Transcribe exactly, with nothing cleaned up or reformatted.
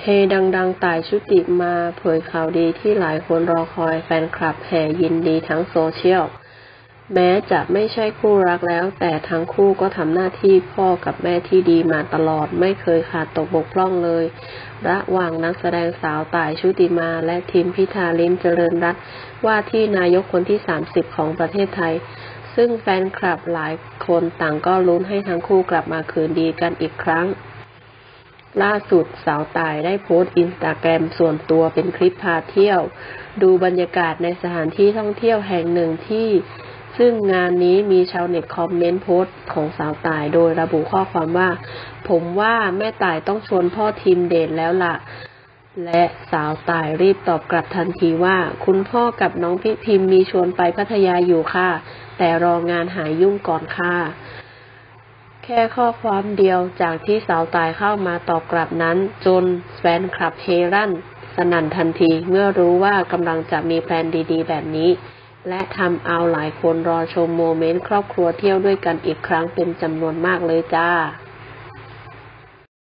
เฮดังๆต่ายชุติมาเผยข่าวดีที่หลายคนรอคอยแฟนคลับแห่ยินดีทั้งโซเชียลแม้จะไม่ใช่คู่รักแล้วแต่ทั้งคู่ก็ทำหน้าที่พ่อกับแม่ที่ดีมาตลอดไม่เคยขาดตกบกพร่องเลยระหว่างนักแสดงสาวต่ายชุติมาและทีมพิธาลิ้มเจริญรัตน์ว่าที่นายกคนที่สามสิบของประเทศไทยซึ่งแฟนคลับหลายคนต่างก็ลุ้นให้ทั้งคู่กลับมาคืนดีกันอีกครั้งล่าสุดสาวต่ายได้โพสต์อินสตาแกรมส่วนตัวเป็นคลิปพาเที่ยวดูบรรยากาศในสถานที่ท่องเที่ยวแห่งหนึ่งที่ซึ่งงานนี้มีชาวเน็ตคอมเมนต์โพสต์ของสาวต่ายโดยระบุข้อความว่าผมว่าแม่ต่ายต้องชวนพ่อทีมเดทแล้วล่ะและสาวต่ายรีบตอบกลับทันทีว่าคุณพ่อกับน้องพี่พิมมีชวนไปพัทยาอยู่ค่ะแต่รองานหายยุ่งก่อนค่ะแค่ข้อความเดียวจากที่สาวต่ายเข้ามาตอบกลับนั้นจนแฟนคลับเฮรั่นสนั่นทันทีเมื่อรู้ว่ากำลังจะมีแพลนดีๆแบบนี้และทำเอาหลายคนรอชมโมเมนต์ครอบครัวเที่ยวด้วยกันอีกครั้งเป็นจำนวนมากเลยจ้า